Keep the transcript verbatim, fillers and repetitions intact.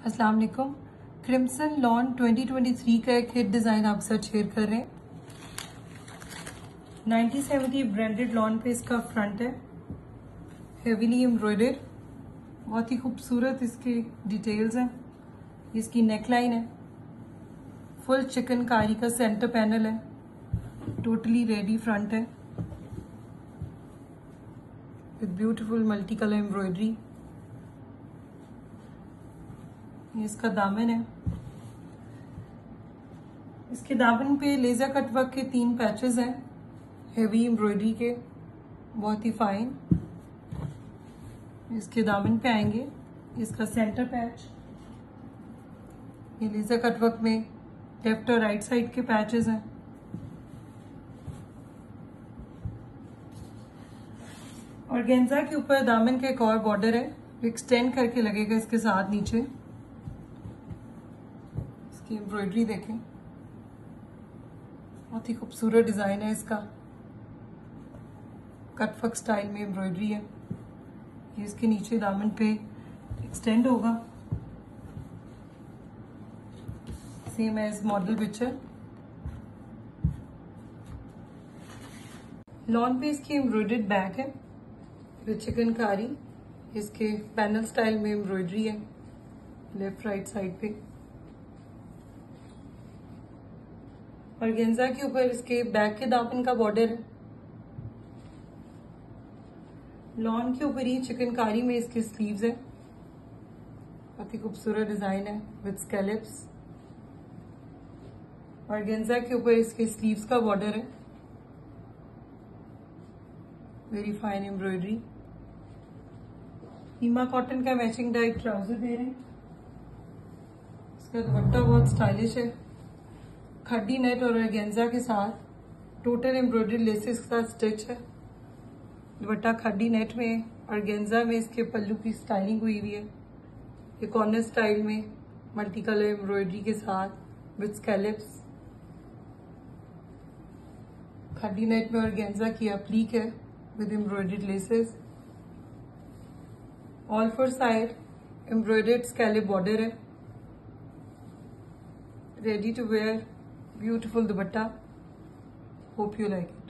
अस्सलाम वालेकुम। Crimson lawn twenty twenty three का एक हिट डिज़ाइन आप साथ शेयर कर रहे हैं। नाइनटीन सेवेंटी ब्रांडेड लॉन पे इसका फ्रंट है, हेवीली एम्ब्रॉयडर्ड, बहुत ही खूबसूरत इसके डिटेल्स हैं। इसकी नेकलाइन है, फुल चिकनकारी का सेंटर पैनल है, टोटली रेडी फ्रंट है with beautiful multi colour embroidery. ये इसका दामन है। इसके दामन पे लेजर कट वर्क के तीन पैचेस हैं, हेवी एम्ब्रॉयडरी के, बहुत ही फाइन। इसके दामन पे आएंगे, इसका सेंटर पैच, ये लेजर कट वर्क में लेफ्ट और राइट साइड के पैचेस हैं। और गेंजा के ऊपर दामन का एक और बॉर्डर है, एक्सटेंड करके लगेगा इसके साथ नीचे। इसकी एम्ब्रॉयडरी देखें, बहुत ही खूबसूरत डिजाइन है इसका, कटवर्क स्टाइल में एम्ब्रॉयडरी है। ये इसके नीचे दामन पे एक्सटेंड होगा, same as model picture. Lawn पे इसकी एम्ब्रॉयडर्ड बैक है विद चिकनकारी, इसके पैनल स्टाइल में एम्ब्रॉयडरी है लेफ्ट राइट साइड पे। और गेंजा के ऊपर इसके बैक के दामन का बॉर्डर है। लॉन के ऊपर ही चिकनकारी में इसके स्लीव्स है, बहुत ही खूबसूरत डिजाइन है विद स्कैलप्स। और गेंजा के ऊपर इसके स्लीव्स का बॉर्डर है, वेरी फाइन एम्ब्रॉयडरी। हीमा कॉटन का मैचिंग डाइट ट्राउजर दे रहे हैं। इसका दुपट्टा बहुत स्टाइलिश है, खड्डी नेट और ऑर्गेन्जा के साथ, टोटल एम्ब्रॉयडरी लेसेस के साथ स्टिच है। दुपट्टा खड्डी नेट में, ऑर्गेन्जा में इसके पल्लू की स्टाइलिंग हुई हुई है, ये कॉर्नर स्टाइल में मल्टी कलर एम्ब्रॉयडरी के साथ विद स्कैलप्स। खड्डी नेट में ऑर्गेन्जा की एप्लीक है with embroidered laces. All four side embroidered scallop border है, ready to wear, beautiful dupatta. Hope you like it.